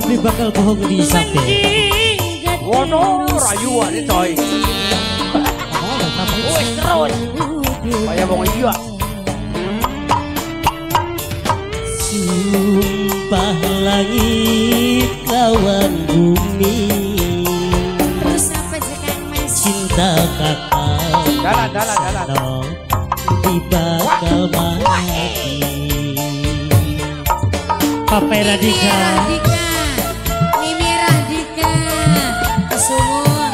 beli bakal bohong di sampe. Wono rayuan ini coy. Wes terus. Kayak wong iya. Sumpah langit lawan bumi. Terus apa sekarang Mas? Cinta kakak. Jalan. Di bakal mati. Papai Radika. Mimi Radika. Semua.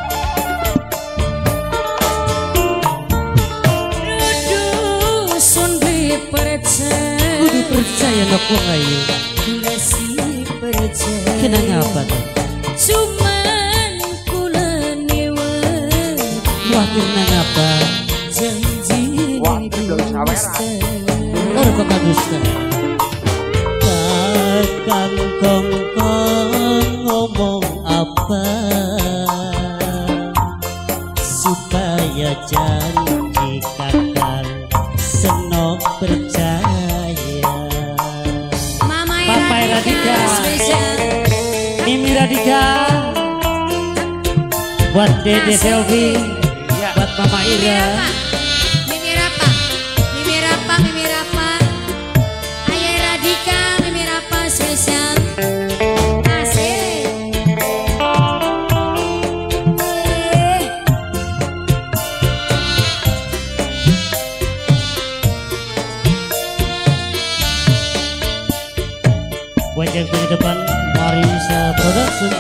Dusun dipercaya. Kudu percaya nak wong ayu. Masih percaya. Kenang apa tuh? Cuman kula newa. Khawatir nang apa? Janji. Wah, belum saweran. Orang kok dusta. Kakang kongkong ngomong apa supaya janji kakang senok percaya. Mama Papai Radika. spesial. Mimi Radika. Buat Dede Selvi. Buat Mama Ira. Mimi Rapa. Ayah Radika, Mimi Rapa spesial. Asik. Buat yang di depan Marisa Production.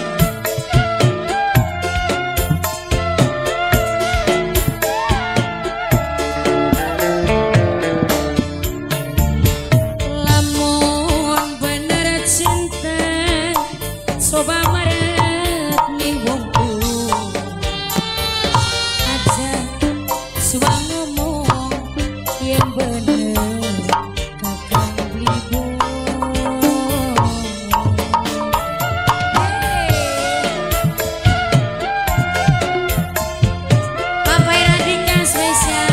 Lamun bener cinta, coba meret nih wongku. Aja suka ngomong yang bener kakang blibo. Papai Radika spesial.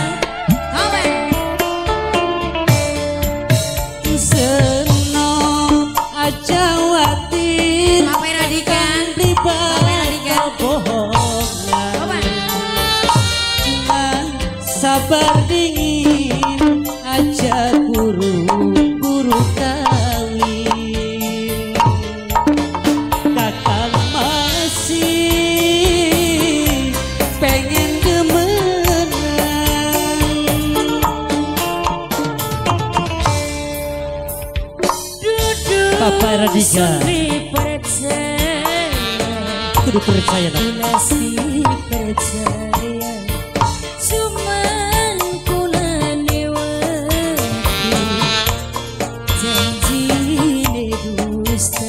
Senok aja watir. Papai Radika. Bakal bohongan. Cuman sabar dingin aja buru-buru kawin. Kakang masih pengen demenan. Papai Radika. Kudu percaya dong. Masih percaya. Cuman kula newati. Janji ne dusta.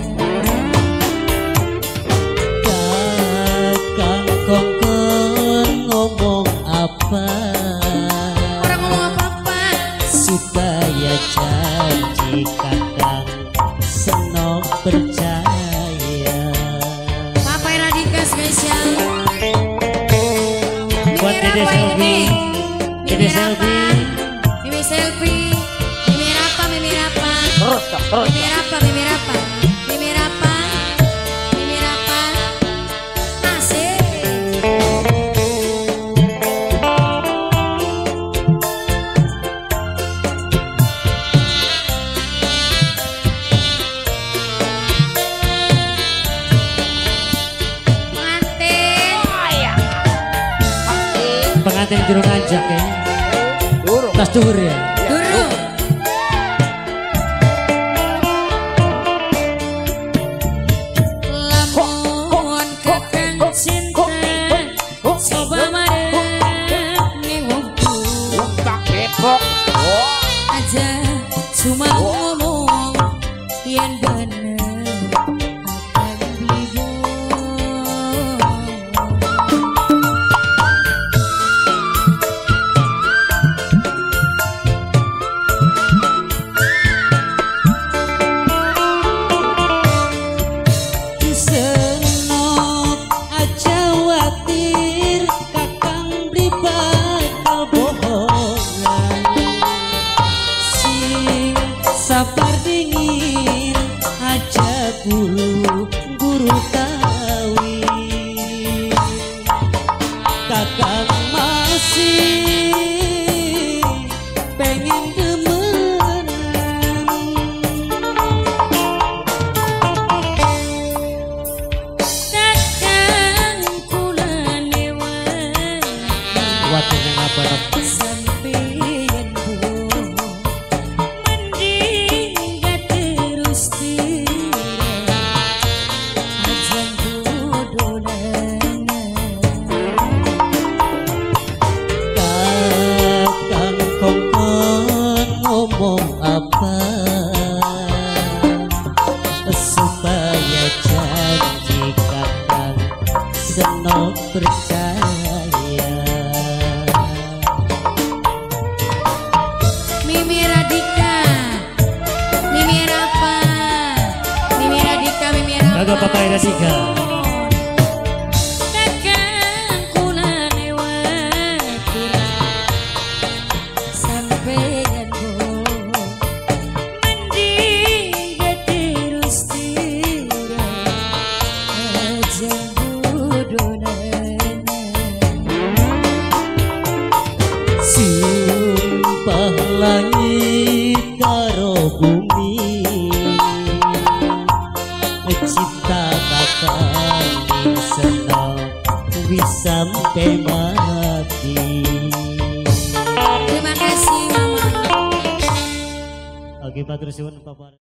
Kakang kongkong ngomong apa Orang ngomong apa-apa. supaya janji kakang senok percaya. Papai Radika spesial. Buat Dede Selvi. Dede Selvi. Mimi Selvi. Mimi Rapa. Terus. Mimi Rapa. Asik. Pengantin juru ngajak ya. Durung. Tas dhuwur ya. Duru. Lamun kakang cinta, coba marah nih wongku. Tak kepok. Aja cuma ngomong yang bener kakang blibo. Senok aja watir kakang beli bakal bohongan. Sing sabar dingin guru kawi kakang masih pengen demenan kakang kula newan watene apa sampeyan bu mending gak terus ajang dodolan kakang kongkon ngomong apa supaya janji kakang senok percaya Mimi Radika Mimi Rafa Mimi Radika Mimi Rafa kagak papai Radika kakang kula lewati sampeyan bu mending gak terus ajang dodolan sumpah langit karo bumi cinta kakang senang wis sampai mati. terima kasih mama Oke, Pak Terus Papa.